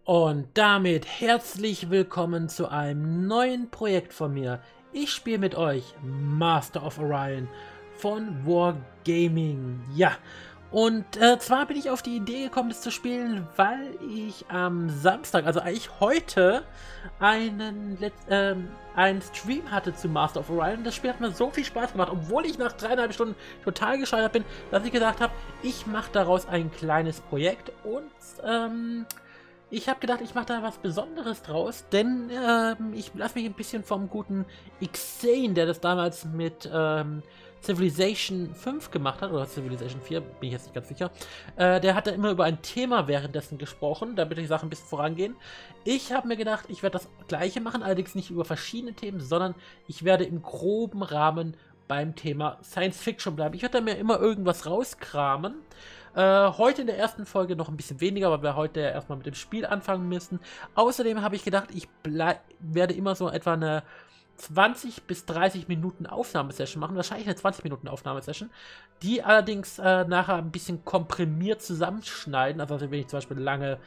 Und damit herzlich willkommen zu einem neuen Projekt von mir. Ich spiele mit euch Master of Orion von Wargaming. Ja, und zwar bin ich auf die Idee gekommen, das zu spielen, weil ich am Samstag, also eigentlich heute, einen Stream hatte zu Master of Orion. Das Spiel hat mir so viel Spaß gemacht, obwohl ich nach 3,5 Stunden total gescheitert bin, dass ich gesagt habe, ich mache daraus ein kleines Projekt und ich habe gedacht, ich mache da was Besonderes draus, denn ich lasse mich ein bisschen vom guten Xane, der das damals mit Civilization 5 gemacht hat, oder Civilization 4, bin ich jetzt nicht ganz sicher. Der hat da immer über ein Thema währenddessen gesprochen, damit die Sachen ein bisschen vorangehen. Ich habe mir gedacht, ich werde das Gleiche machen, allerdings nicht über verschiedene Themen, sondern ich werde im groben Rahmen beim Thema Science Fiction bleiben. Ich werde da mir immer irgendwas rauskramen. Heute in der ersten Folge noch ein bisschen weniger, weil wir heute ja erstmal mit dem Spiel anfangen müssen. Außerdem habe ich gedacht, ich werde immer so etwa eine 20 bis 30 Minuten Aufnahmesession machen. Wahrscheinlich eine 20 Minuten Aufnahmesession. Die allerdings nachher ein bisschen komprimiert zusammenschneiden. Also wenn ich zum Beispiel lange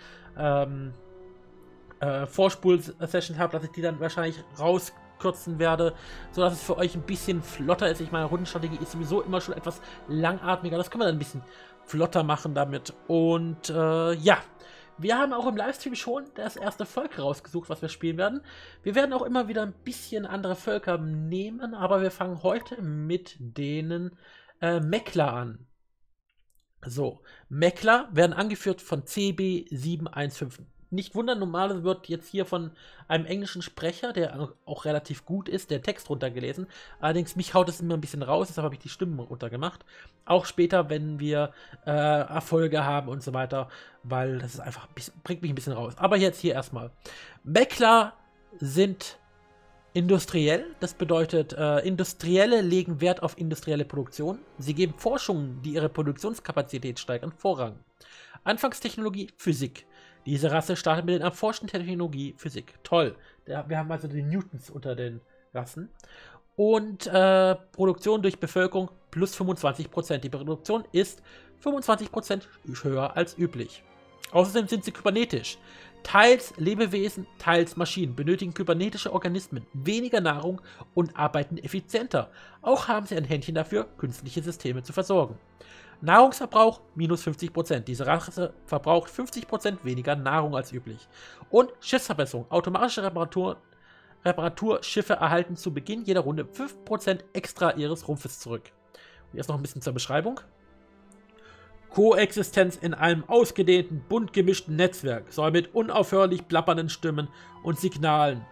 Vorspul-Sessions habe, dass ich die dann wahrscheinlich rauskürzen werde, sodass es für euch ein bisschen flotter ist. Ich meine, Rundenstrategie ist sowieso immer schon etwas langatmiger. Das können wir dann ein bisschen flotter machen damit. Und ja, wir haben auch im Livestream schon das erste Volk rausgesucht, was wir spielen werden. Wir werden auch immer wieder ein bisschen andere Völker nehmen, aber wir fangen heute mit denen Mekla an. So, Mekla werden angeführt von CB715. Nicht wundern, normal wird jetzt hier von einem englischen Sprecher, der auch relativ gut ist, der Text runtergelesen. Allerdings, mich haut es immer ein bisschen raus, deshalb habe ich die Stimmen runtergemacht. Auch später, wenn wir Erfolge haben und so weiter, weil das ist einfach bringt mich ein bisschen raus. Aber jetzt hier erstmal. Mekla sind industriell, das bedeutet, Industrielle legen Wert auf industrielle Produktion. Sie geben Forschungen, die ihre Produktionskapazität steigern, Vorrang. Anfangstechnologie, Physik. Diese Rasse startet mit den erforschten Technologie Physik. Toll. Wir haben also die Newtons unter den Rassen. Und Produktion durch Bevölkerung plus 25%. Die Produktion ist 25% höher als üblich. Außerdem sind sie kybernetisch. Teils Lebewesen, teils Maschinen benötigen kybernetische Organismen weniger Nahrung und arbeiten effizienter. Auch haben sie ein Händchen dafür, künstliche Systeme zu versorgen. Nahrungsverbrauch minus 50%. Diese Rasse verbraucht 50% weniger Nahrung als üblich. Und Schiffsverbesserung. Automatische Reparaturschiffe erhalten zu Beginn jeder Runde 5% extra ihres Rumpfes zurück. Und jetzt noch ein bisschen zur Beschreibung. Koexistenz in einem ausgedehnten, bunt gemischten Netzwerk soll mit unaufhörlich plappernden Stimmen und Signalen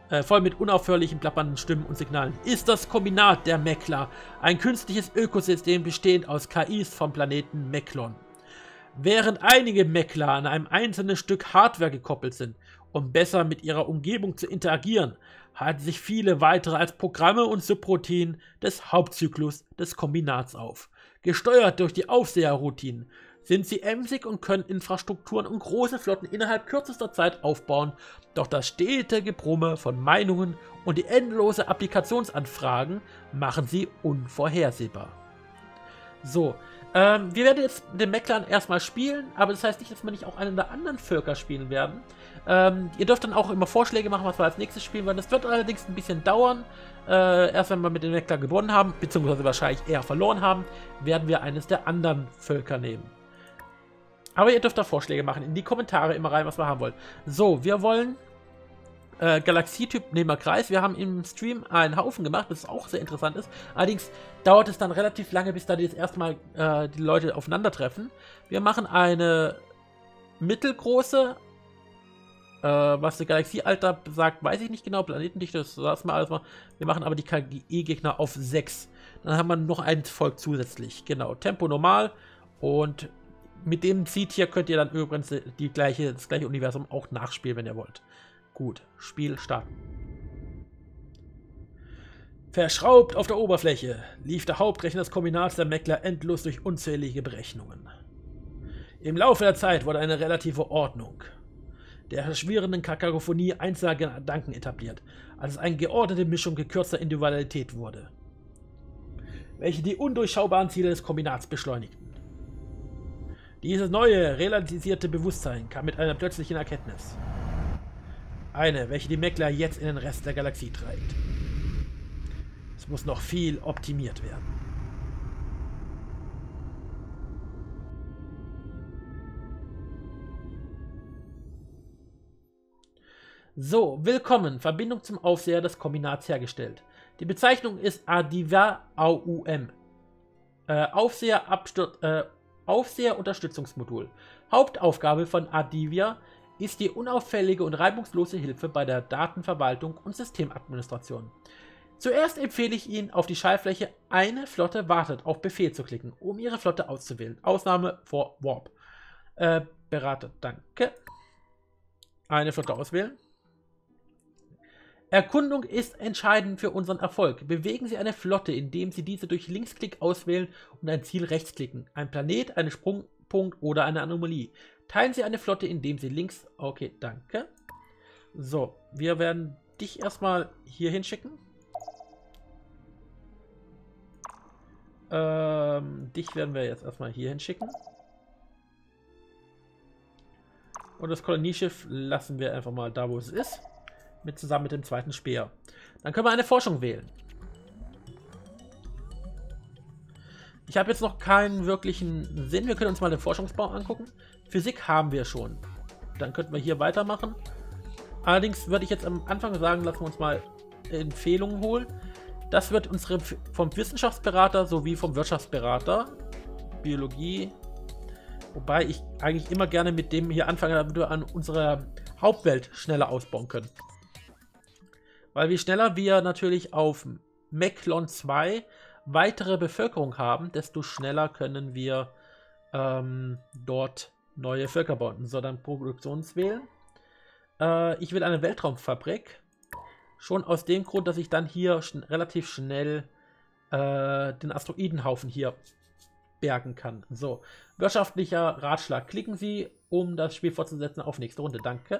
ist das Kombinat der Mekla, ein künstliches Ökosystem bestehend aus KIs vom Planeten Meklon. Während einige Mekla an einem einzelnen Stück Hardware gekoppelt sind, um besser mit ihrer Umgebung zu interagieren, halten sich viele weitere als Programme und Subroutinen des Hauptzyklus des Kombinats auf. Gesteuert durch die Aufseherroutinen sind sie emsig und können Infrastrukturen und große Flotten innerhalb kürzester Zeit aufbauen, doch das stete Gebrumme von Meinungen und die endlose Applikationsanfragen machen sie unvorhersehbar. So, wir werden jetzt den Meklan erstmal spielen, aber das heißt nicht, dass wir nicht auch einen der anderen Völker spielen werden. Ihr dürft dann auch immer Vorschläge machen, was wir als nächstes spielen werden. Das wird allerdings ein bisschen dauern. Erst wenn wir mit den Mekla gewonnen haben, beziehungsweise wahrscheinlich eher verloren haben, werden wir eines der anderen Völker nehmen. Aber ihr dürft da Vorschläge machen, in die Kommentare immer rein, was wir haben wollen. So, wir wollen Galaxietyp Nehmer Kreis. Wir haben im Stream einen Haufen gemacht, das auch sehr interessant ist. Allerdings dauert es dann relativ lange, bis da das erste Mal die Leute aufeinandertreffen. Wir machen eine mittelgroße, was der Galaxiealter sagt, weiß ich nicht genau. Planetendichte, das lassen wir alles mal. Wir machen aber die KI-Gegner auf 6. Dann haben wir noch ein Volk zusätzlich. Genau, Tempo normal. Und mit dem Seed hier könnt ihr dann übrigens das gleiche Universum auch nachspielen, wenn ihr wollt. Gut, Spiel starten. Verschraubt auf der Oberfläche lief der Hauptrechner des Kombinats der Mekla endlos durch unzählige Berechnungen. Im Laufe der Zeit wurde eine relative Ordnung der verschwirrenden Kakophonie einzelner Gedanken etabliert, als es eine geordnete Mischung gekürzter Individualität wurde, welche die undurchschaubaren Ziele des Kombinats beschleunigten. Dieses neue, realisierte Bewusstsein kam mit einer plötzlichen Erkenntnis. Eine, welche die Meckler jetzt in den Rest der Galaxie trägt. Es muss noch viel optimiert werden. So, willkommen. Verbindung zum Aufseher des Kombinats hergestellt. Die Bezeichnung ist Adiva AUM. Aufseher-Unterstützungsmodul. Hauptaufgabe von Adivia ist die unauffällige und reibungslose Hilfe bei der Datenverwaltung und Systemadministration. Zuerst empfehle ich Ihnen, auf die Schaltfläche Eine Flotte wartet auf Befehl zu klicken, um Ihre Flotte auszuwählen. Ausnahme vor Warp. Berater, danke. Eine Flotte auswählen. Erkundung ist entscheidend für unseren Erfolg. Bewegen Sie eine Flotte, indem Sie diese durch Linksklick auswählen und ein Ziel rechtsklicken. Ein Planet, einen Sprungpunkt oder eine Anomalie. Teilen Sie eine Flotte, indem Sie links... Okay, danke. So, wir werden dich erstmal hier hinschicken. Dich werden wir jetzt erstmal hier hinschicken. Und das Kolonieschiff lassen wir einfach mal da, wo es ist. Zusammen mit dem zweiten Speer. Dann können wir eine Forschung wählen. Ich habe jetzt noch keinen wirklichen Sinn. Wir können uns mal den Forschungsbau angucken. Physik haben wir schon. Dann könnten wir hier weitermachen. Allerdings würde ich jetzt am Anfang sagen, lassen wir uns mal Empfehlungen holen. Das wird unsere vom Wissenschaftsberater sowie vom Wirtschaftsberater. Biologie. Wobei ich eigentlich immer gerne mit dem hier anfange, damit wir an unserer Hauptwelt schneller ausbauen können. Weil je schneller wir natürlich auf Meklon 2 weitere Bevölkerung haben, desto schneller können wir dort neue Völker bauen. So, dann Produktionswählen. Ich will eine Weltraumfabrik. Schon aus dem Grund, dass ich dann hier relativ schnell den Asteroidenhaufen hier bergen kann. So, wirtschaftlicher Ratschlag. Klicken Sie, um das Spiel fortzusetzen, auf nächste Runde. Danke.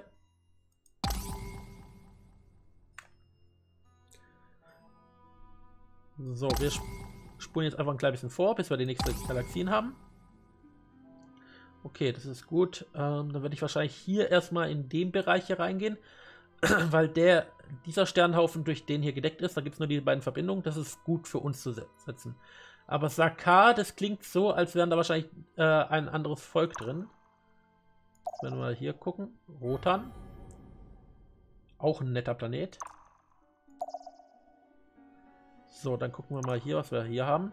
So, wir spulen jetzt einfach ein klein bisschen vor, bis wir die nächsten Galaxien haben. Okay, das ist gut. Dann werde ich wahrscheinlich hier erstmal in den Bereich hier reingehen, weil dieser Sternhaufen durch den hier gedeckt ist. Da gibt es nur die beiden Verbindungen. Das ist gut für uns zu setzen. Aber Sakar, das klingt so, als wären da wahrscheinlich ein anderes Volk drin. Jetzt werden wir mal hier gucken. Rotan. Auch ein netter Planet. So, dann gucken wir mal hier, was wir hier haben.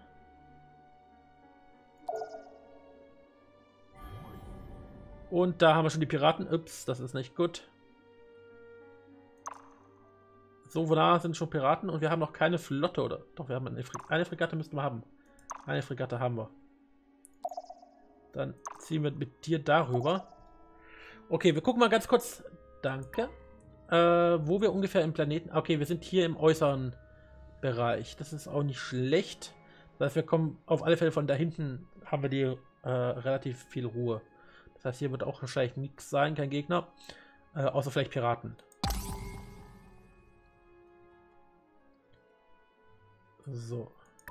Und da haben wir schon die Piraten. Ups, das ist nicht gut. So, da sind schon Piraten und wir haben noch keine Flotte, oder? Doch, wir haben eine Fregatte müssten wir haben. Eine Fregatte haben wir. Dann ziehen wir mit dir darüber. Okay, wir gucken mal ganz kurz. Danke. Wo wir ungefähr im Planeten... Okay, wir sind hier im äußeren Bereich. Das ist auch nicht schlecht. Das heißt, wir kommen auf alle Fälle von da hinten, haben wir die relativ viel Ruhe. Das heißt, hier wird auch wahrscheinlich nichts sein, kein Gegner. Außer vielleicht Piraten. So.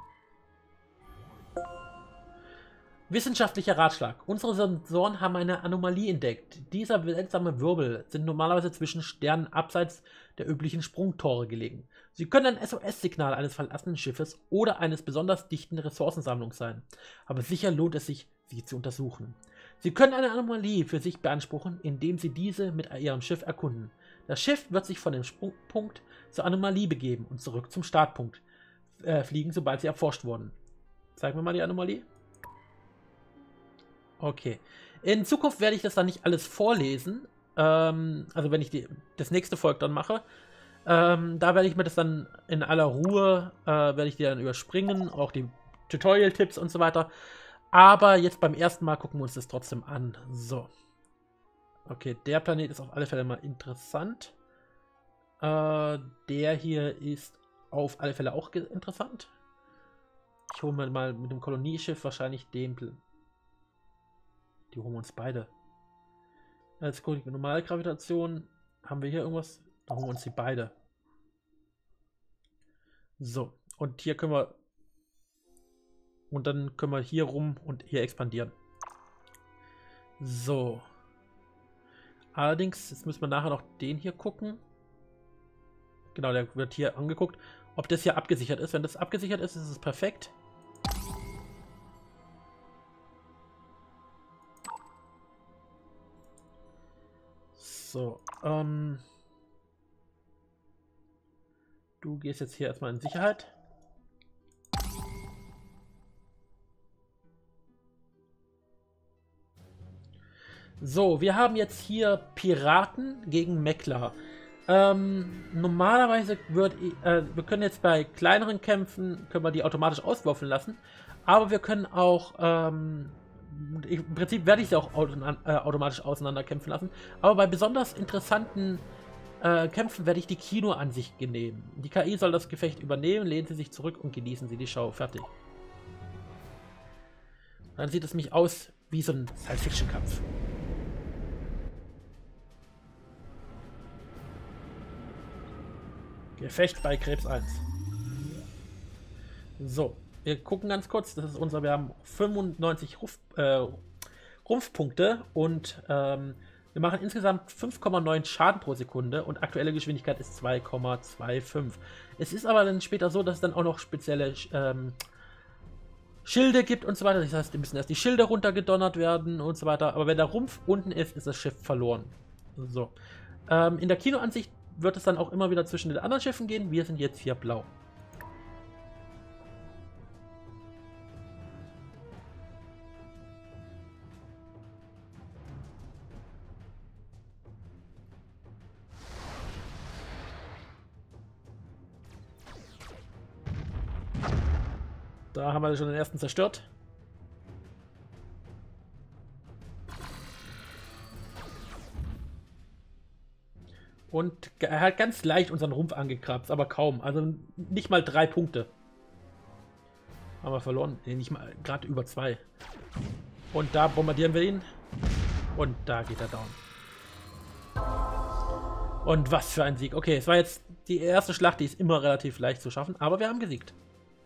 Wissenschaftlicher Ratschlag. Unsere Sensoren haben eine Anomalie entdeckt. Dieser seltsame Wirbel sind normalerweise zwischen Sternen abseits der üblichen Sprungtore gelegen. Sie können ein SOS-Signal eines verlassenen Schiffes oder eines besonders dichten Ressourcensammlungs sein. Aber sicher lohnt es sich, sie zu untersuchen. Sie können eine Anomalie für sich beanspruchen, indem Sie diese mit Ihrem Schiff erkunden. Das Schiff wird sich von dem Sprungpunkt zur Anomalie begeben und zurück zum Startpunkt fliegen, sobald sie erforscht wurden. Zeigen wir mal die Anomalie. Okay. In Zukunft werde ich das dann nicht alles vorlesen. Also wenn ich das nächste Volk dann mache. Da werde ich mir das dann in aller Ruhe, werde ich die dann überspringen. Auch die Tutorial-Tipps und so weiter. Aber jetzt beim ersten Mal gucken wir uns das trotzdem an. So. Okay, der Planet ist auf alle Fälle mal interessant. Der hier ist auf alle Fälle auch interessant. Ich hole mir mal mit dem Kolonieschiff wahrscheinlich den... Die holen wir uns beide. Jetzt gucke ich mit normaler Gravitation. Haben wir hier irgendwas? Da holen wir uns die beide. So. Und hier können wir... Und dann können wir hier rum und hier expandieren. So. Allerdings, jetzt müssen wir nachher noch den hier gucken. Genau, der wird hier angeguckt, ob das hier abgesichert ist. Wenn das abgesichert ist, ist es perfekt. So, du gehst jetzt hier erstmal in Sicherheit. So, wir haben jetzt hier Piraten gegen Meckler. Normalerweise wir können jetzt bei kleineren Kämpfen, können wir die automatisch auswürfeln lassen. Aber wir können auch, im Prinzip werde ich sie auch automatisch auseinanderkämpfen lassen. Aber bei besonders interessanten Kämpfen werde ich die Kinoansicht nehmen. Die KI soll das Gefecht übernehmen, lehnen Sie sich zurück und genießen Sie die Show. Fertig. Dann sieht es nämlich aus wie so ein Science-Fiction-Kampf. Gefecht bei Krebs 1. So, wir gucken ganz kurz. Das ist wir haben 95 Rumpfpunkte und wir machen insgesamt 5,9 Schaden pro Sekunde und aktuelle Geschwindigkeit ist 2,25. Es ist aber dann später so, dass es dann auch noch spezielle Schilde gibt und so weiter. Das heißt, die müssen erst die Schilde runtergedonnert werden und so weiter. Aber wenn der Rumpf unten ist, ist das Schiff verloren. So. In der Kinoansicht wird es dann auch immer wieder zwischen den anderen Schiffen gehen. Wir sind jetzt hier blau. Da haben wir schon den ersten zerstört. Und er hat ganz leicht unseren Rumpf angekratzt, aber kaum. Also nicht mal 3 Punkte. Haben wir verloren. Nee, nicht mal, gerade über 2. Und da bombardieren wir ihn. Und da geht er down. Und was für ein Sieg. Okay, es war jetzt die erste Schlacht, die ist immer relativ leicht zu schaffen, aber wir haben gesiegt.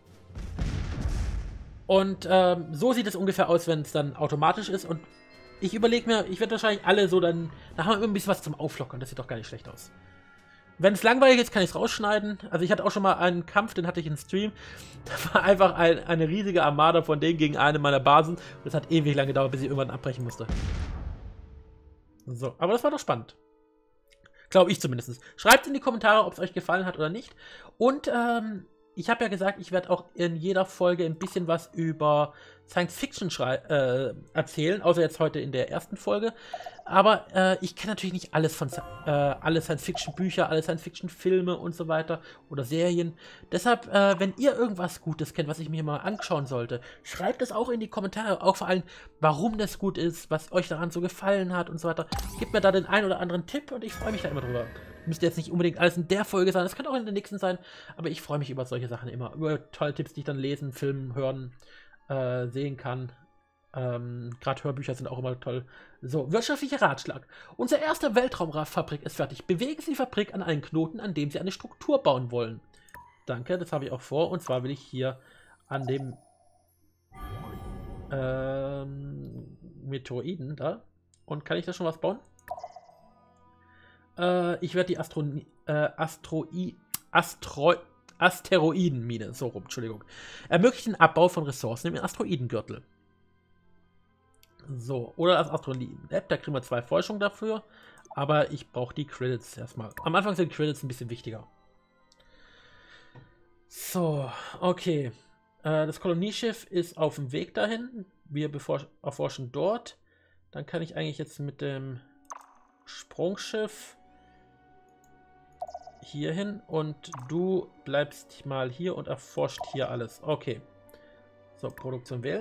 Und so sieht es ungefähr aus, wenn es dann automatisch ist. Und ich überlege mir, ich werde wahrscheinlich alle so dann... Da haben wir immer ein bisschen was zum Auflockern. Das sieht doch gar nicht schlecht aus. Wenn es langweilig ist, kann ich es rausschneiden. Also ich hatte auch schon mal einen Kampf, den hatte ich im Stream. Da war einfach eine riesige Armada von denen gegen eine meiner Basen. Und das hat ewig lang gedauert, bis ich irgendwann abbrechen musste. So, aber das war doch spannend. Glaube ich zumindest. Schreibt in die Kommentare, ob es euch gefallen hat oder nicht. Und ich habe ja gesagt, ich werde auch in jeder Folge ein bisschen was über Science-Fiction erzählen, außer jetzt heute in der ersten Folge. Aber ich kenne natürlich nicht alles von alle Science-Fiction-Bücher, alle Science-Fiction-Filme und so weiter oder Serien. Deshalb, wenn ihr irgendwas Gutes kennt, was ich mir mal anschauen sollte, schreibt es auch in die Kommentare. Auch vor allem, warum das gut ist, was euch daran so gefallen hat und so weiter. Gebt mir da den einen oder anderen Tipp und ich freue mich da immer drüber. Müsste jetzt nicht unbedingt alles in der Folge sein, das kann auch in der nächsten sein, aber ich freue mich über solche Sachen immer. Über tolle Tipps, die ich dann lesen, filmen, hören, sehen kann. Gerade Hörbücher sind auch immer toll. So, wirtschaftlicher Ratschlag. Unsere erste Weltraumfabrik ist fertig. Bewegen Sie die Fabrik an einen Knoten, an dem Sie eine Struktur bauen wollen. Danke, das habe ich auch vor. Und zwar will ich hier an dem Meteoroiden da. Und kann ich da schon was bauen? Ich werde die Asteroidenmine, so rum, Entschuldigung, ermöglicht den Abbau von Ressourcen im Asteroidengürtel. So, oder das Asteroiden-App, da kriegen wir 2 Forschungen dafür, aber ich brauche die Credits erstmal. Am Anfang sind Credits ein bisschen wichtiger. So, okay. Das Kolonieschiff ist auf dem Weg dahin. Wir erforschen dort. Dann kann ich eigentlich jetzt mit dem Sprungschiff hier hin und du bleibst mal hier und erforscht hier alles. Okay. So, Produktion wählen.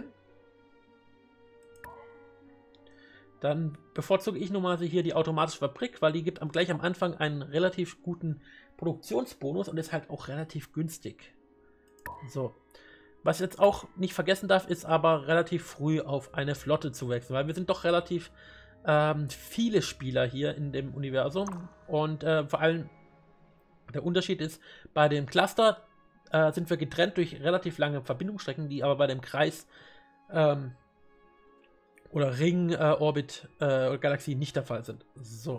Dann bevorzuge ich normalerweise hier die automatische Fabrik, weil die gibt gleich am Anfang einen relativ guten Produktionsbonus und ist halt auch relativ günstig. So. Was ich jetzt auch nicht vergessen darf, ist aber relativ früh auf eine Flotte zu wechseln, weil wir sind doch relativ viele Spieler hier in dem Universum und vor allem der Unterschied ist, bei dem Cluster sind wir getrennt durch relativ lange Verbindungsstrecken, die aber bei dem Kreis oder Ring, Orbit oder Galaxie nicht der Fall sind. So.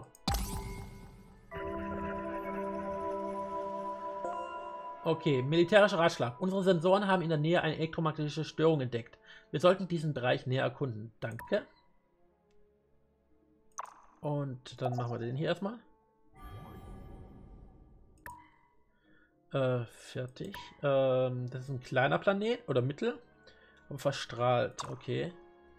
Okay, militärischer Ratschlag. Unsere Sensoren haben in der Nähe eine elektromagnetische Störung entdeckt. Wir sollten diesen Bereich näher erkunden. Danke. Und dann machen wir den hier erstmal. Fertig. Das ist ein kleiner Planet oder mittel. Aber verstrahlt. Okay.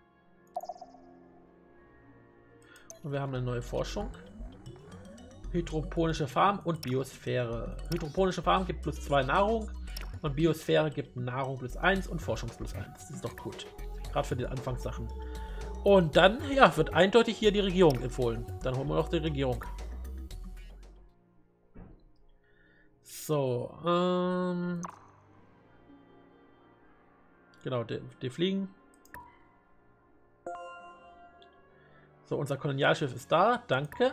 Und wir haben eine neue Forschung. Hydroponische Farm und Biosphäre. Hydroponische Farm gibt +2 Nahrung und Biosphäre gibt Nahrung +1 und Forschung +1. Das ist doch gut. Gerade für die Anfangssachen. Und dann, ja, wird eindeutig hier die Regierung empfohlen. Dann holen wir noch die Regierung. So, genau, die fliegen. So, unser Kolonialschiff ist da. Danke.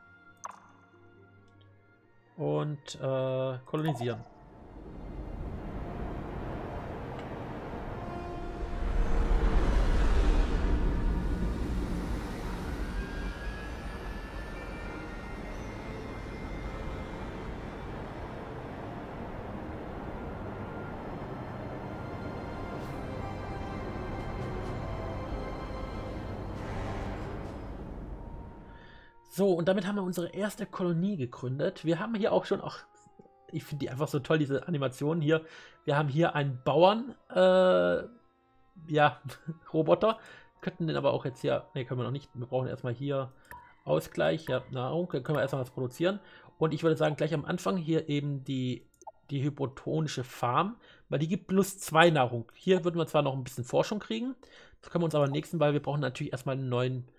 Und kolonisieren. So, und damit haben wir unsere erste Kolonie gegründet. Wir haben hier auch schon, ich finde die einfach so toll, diese Animationen hier. Wir haben hier einen Bauern, ja, Roboter. Könnten den aber auch jetzt hier, ne, können wir noch nicht. Wir brauchen erstmal hier Ausgleich, ja, Nahrung. Dann können wir erstmal was produzieren. Und ich würde sagen, gleich am Anfang hier eben die hypotonische Farm, weil die gibt +2 Nahrung. Hier würden wir zwar noch ein bisschen Forschung kriegen. Das können wir uns aber im nächsten, weil wir brauchen natürlich erstmal einen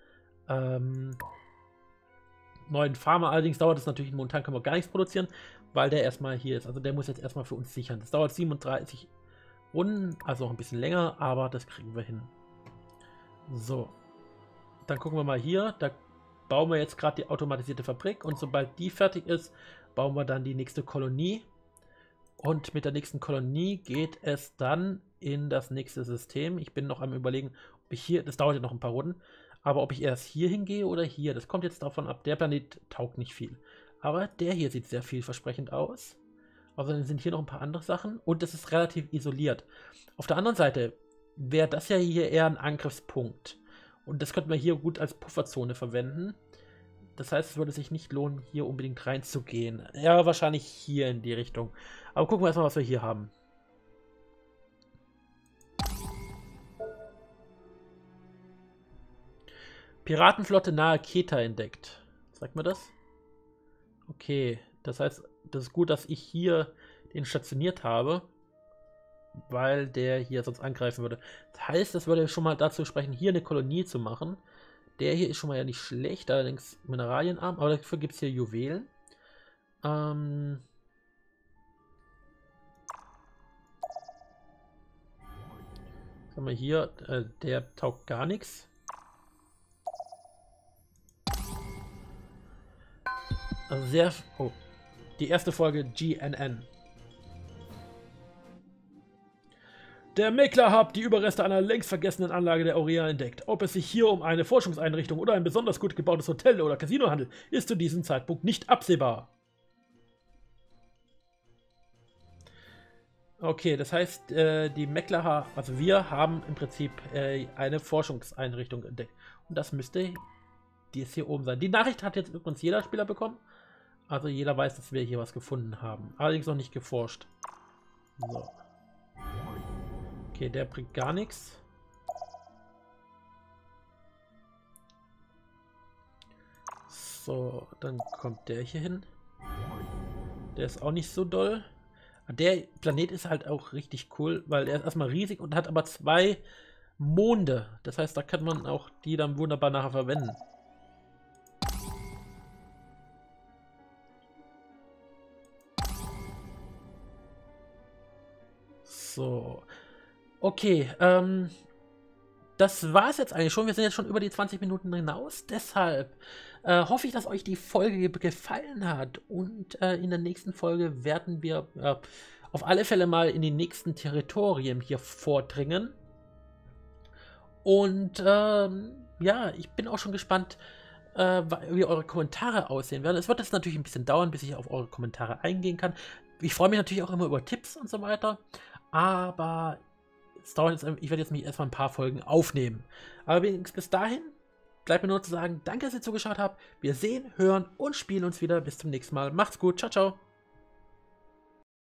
neuen Farmer. Allerdings dauert es natürlich, momentan können wir gar nichts produzieren, weil der erstmal hier ist. Also der muss jetzt erstmal für uns sichern. Das dauert 37 Runden, also noch ein bisschen länger, aber das kriegen wir hin. So, dann gucken wir mal hier. Da bauen wir jetzt gerade die automatisierte Fabrik und sobald die fertig ist, bauen wir dann die nächste Kolonie. Und mit der nächsten Kolonie geht es dann in das nächste System. Ich bin noch am Überlegen, ob ich hier, das dauert ja noch ein paar Runden, aber ob ich erst hier hingehe oder hier, das kommt jetzt davon ab. Der Planet taugt nicht viel. Aber der hier sieht sehr vielversprechend aus. Außerdem sind hier noch ein paar andere Sachen und es ist relativ isoliert. Auf der anderen Seite wäre das ja hier eher ein Angriffspunkt. Und das könnten wir hier gut als Pufferzone verwenden. Das heißt, es würde sich nicht lohnen, hier unbedingt reinzugehen. Ja, wahrscheinlich hier in die Richtung. Aber gucken wir erstmal, was wir hier haben. Piratenflotte nahe Keta entdeckt. Sagt mir das? Okay, das heißt, das ist gut, dass ich hier den stationiert habe, weil der hier sonst angreifen würde. Das heißt, das würde schon mal dazu sprechen, hier eine Kolonie zu machen. Der hier ist schon mal ja nicht schlecht, allerdings mineralienarm, aber dafür gibt es hier Juwelen. Was haben wir hier? Der taugt gar nichts. Also sehr... Oh. Die erste Folge GNN. Der Makler hat die Überreste einer längst vergessenen Anlage der Aurea entdeckt. Ob es sich hier um eine Forschungseinrichtung oder ein besonders gut gebautes Hotel oder Casino handelt, ist zu diesem Zeitpunkt nicht absehbar. Okay, das heißt, die Makler, also wir haben im Prinzip eine Forschungseinrichtung entdeckt. Und das müsste die ist hier oben sein. Die Nachricht hat jetzt übrigens jeder Spieler bekommen. Also jeder weiß, dass wir hier was gefunden haben. Allerdings noch nicht geforscht. So. Okay, der bringt gar nichts. So, dann kommt der hier hin. Der ist auch nicht so doll. Der Planet ist halt auch richtig cool, weil er ist erstmal riesig und hat aber 2 Monde. Das heißt, da kann man auch die dann wunderbar nachher verwenden. So. Okay, das war es jetzt eigentlich schon. Wir sind jetzt schon über die 20 Minuten hinaus. Deshalb hoffe ich, dass euch die Folge gefallen hat. Und in der nächsten Folge werden wir auf alle Fälle mal in die nächsten Territorien hier vordringen. Und ja, ich bin auch schon gespannt, wie eure Kommentare aussehen werden. Es wird jetzt natürlich ein bisschen dauern, bis ich auf eure Kommentare eingehen kann. Ich freue mich natürlich auch immer über Tipps und so weiter. Aber es dauert jetzt, ich werde jetzt mich erstmal ein paar Folgen aufnehmen. Aber bis dahin bleibt mir nur zu sagen, danke, dass ihr zugeschaut habt. Wir sehen, hören und spielen uns wieder. Bis zum nächsten Mal. Macht's gut. Ciao, ciao.